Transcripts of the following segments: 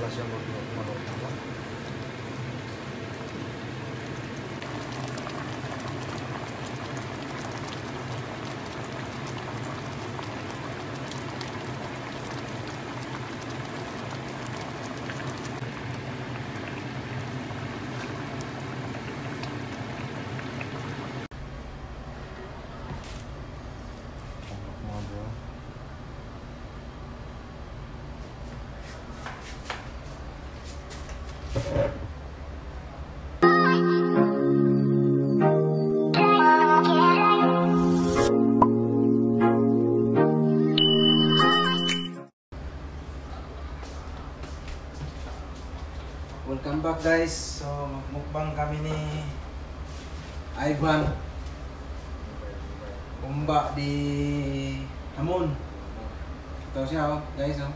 pala siya mag-manok. Welcome back guys. So magmukbang kami ni Ivan. Umba di Hamon. Ito siya oh, guys oh.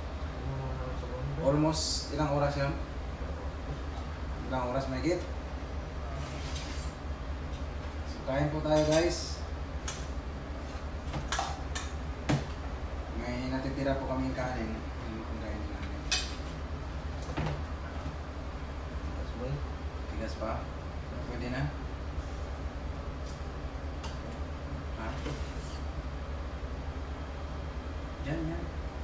Almost ilang oras yan? Ilang oras may git? So kain po tayo guys. May natitira po kaming kanin. Tigas pa? Pwede na? Ha? Yan.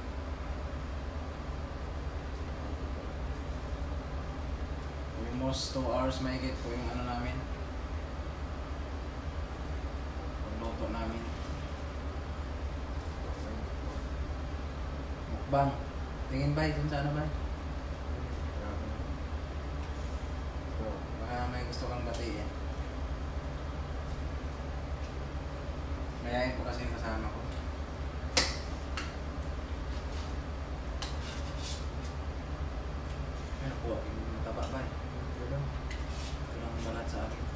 Almost 2 hours may higit po yung ano namin. Pagluto namin. Mukbang. Tingin ba dun sa ano ba? May gusto kang batiin. Mayayin po kasi yung kasama ko. Ano po? Yung mataba ba eh? Ito lang ang balat sa akin.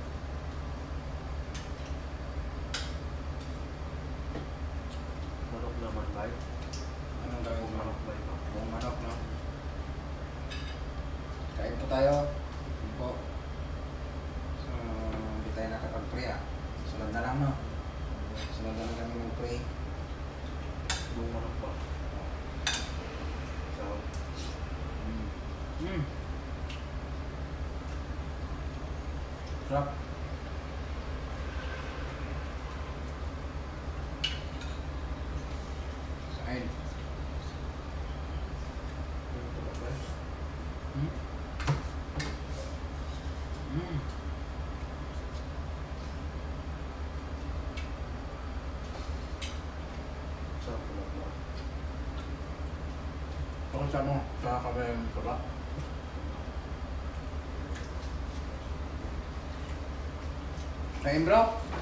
Manok naman ba? Anong gawin mo? Manok ba ito? Buong manok no? Kain po tayo. Po. So, hindi tayo nakapag-pray ah. Sunod na lang no? Sunod na lang kami mag-pray. Buong manok ba? So, Sarap. Kain. Kung saan mo, sa kami yung sarap. Kain bro?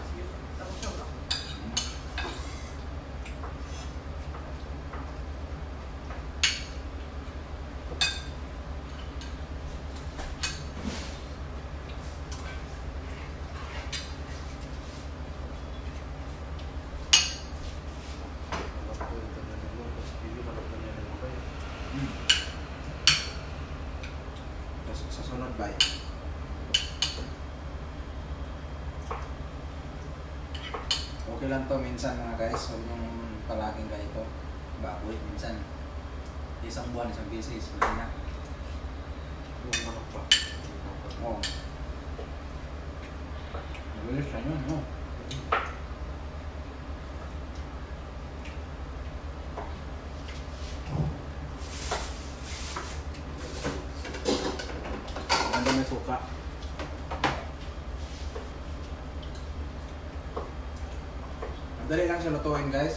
Sa sunod ba? Okay lang to minsan mga guys, huwag yung palaging ganito. Baboy minsan. Isang buwan, isang beses, wala na. buong manok ba? Oo. Mabilis na yun, no? May suka. Madali lang siya lutuin guys.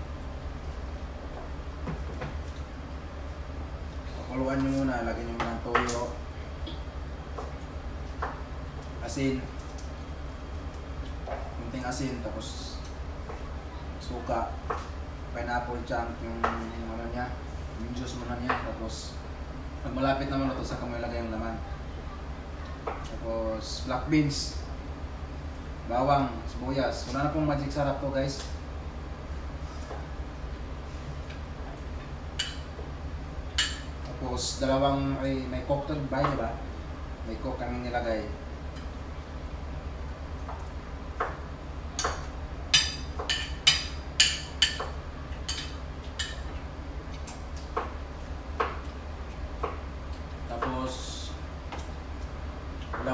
Pakuluan nyo muna, lagyan nyo muna ng toyo, asin, kunting asin, tapos suka, pineapple chunk, yung ano niya, yung juice muna niya, tapos pag malapit naman luto, saka mo ilagay yung laman. Tapos black beans, bawang, sibuyas. Wala na pong magic sarap to guys. Tapos dalawang, may coke to ba? Diba? May coke kami nilagay.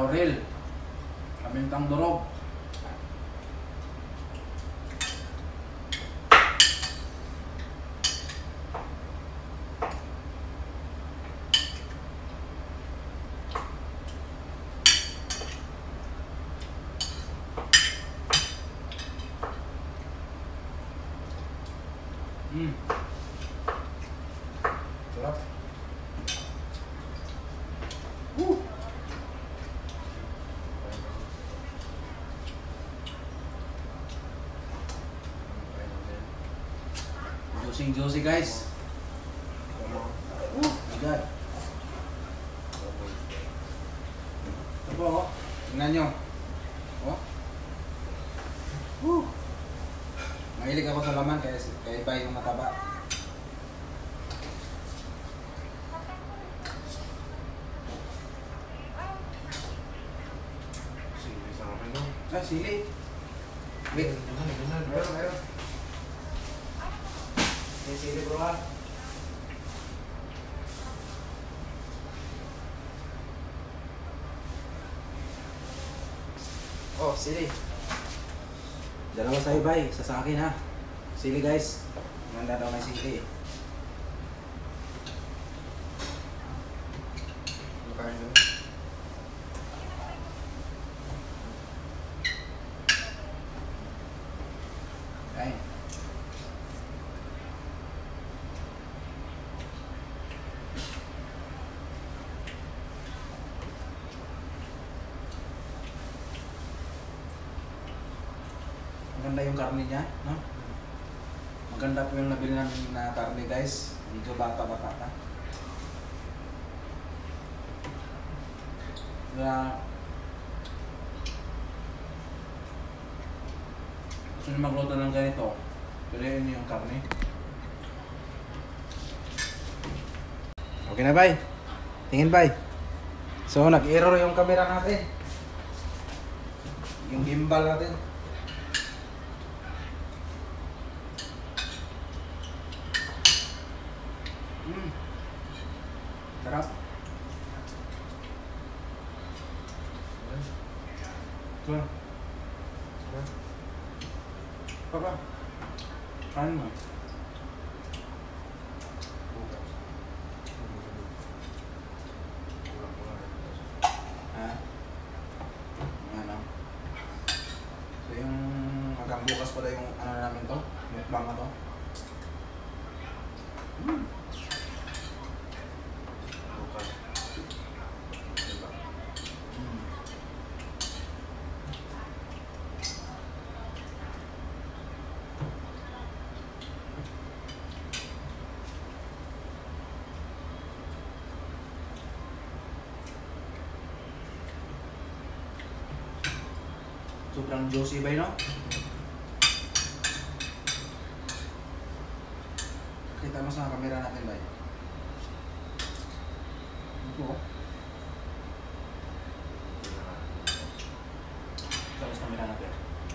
Laurel. Kamintang Durog. Sarap. Juicy guys. My God. Ito po, oh. Tingnan nyo. Oh. Mahilig ako sa laman kaya iba yung mataba. Sili sa amin, no? Ah, sili. Wait. Meron. May sili bro ha. Oh, sili. Dalawa sa ibay, isa sa akin ha. Sili guys. Maganda daw may sili. Makain na. Kain. Maganda yung karne niya, no? Maganda po yung nabili namin na karne guys. Medyo bata-bata pa. Kaya gusto nyo magluto ng ganito, piliin nyo yung karne. Okay na bay? Tingin bay? So nag-error yung camera natin. Yung gimbal natin. Sarap. Ito. Papa. Kain mo. Ha? Ano? So yung hanggang bukas pala yung ano namin to? Mukbang na to? Sobrang juicy ba yun, no? Kita mo sa camera natin ba yun? Ito. Kita mo sa camera natin.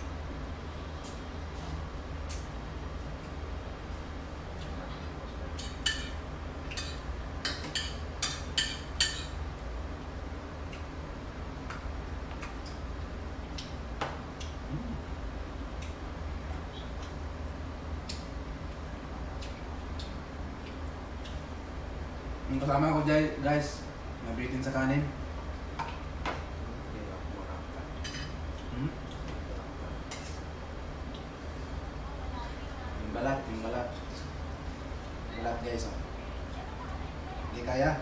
Yung kasama ko guys, nabitin sa kanin. Yung balat. Balat guys, oh. Hindi kaya.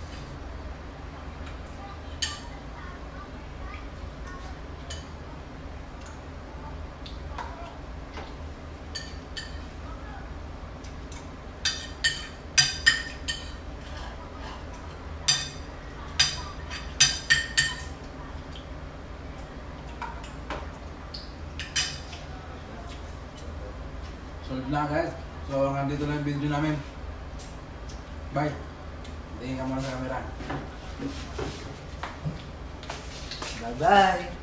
Solve na guys. So hanggang dito lang yung video namin. Bye. Tingin ka muna sa camera. Bye bye.